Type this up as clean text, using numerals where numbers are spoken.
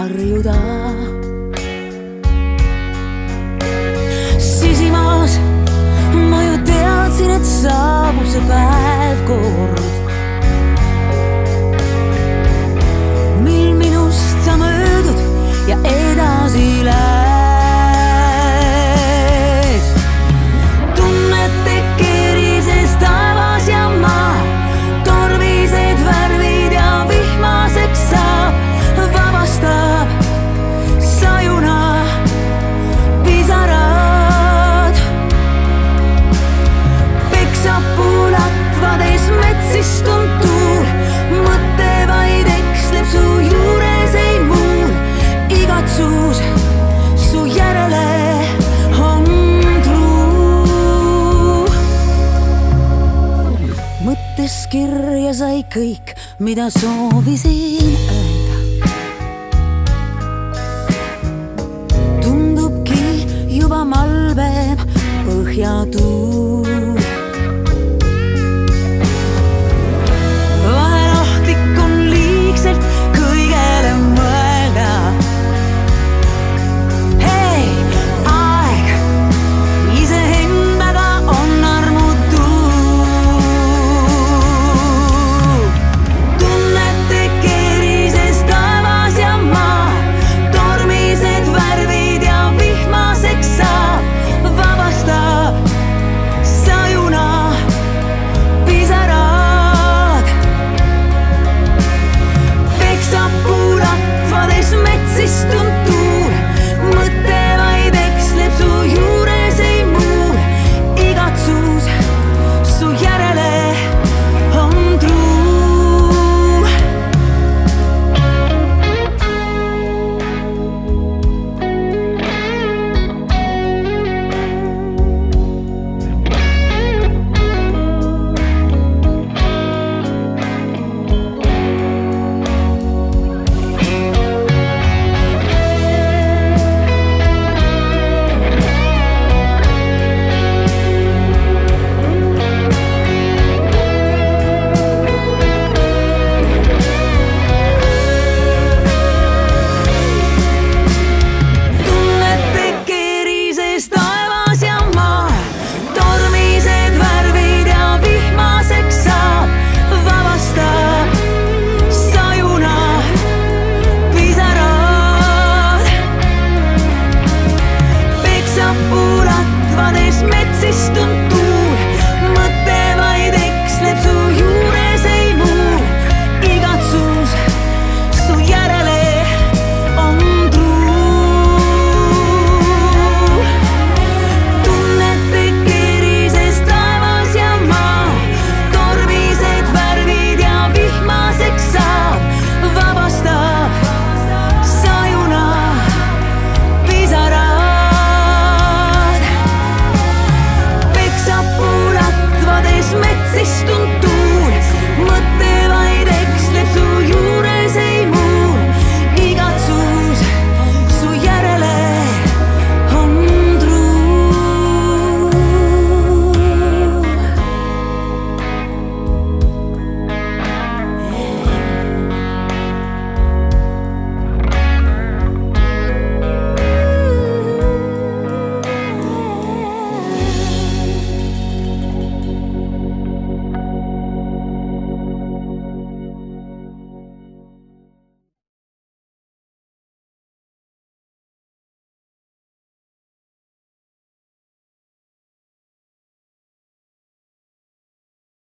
harjuda. Sisimas ma ju teadsin, et saabub see päev kord, mil minust sa möödud ja edasi lähed. Tunnete kerises taevas ja maa, tormised värvid ja vihmaseks saab, vabastab sajuna pisarad. Peksab puulatvades metsistun tuul, mõte vaid eksleb su juures ei muul. Igatsus su järele on truu. Mõttes kirja sai kõik, mida soovisin öelda. Tundubki juba malbeb põhjatuul.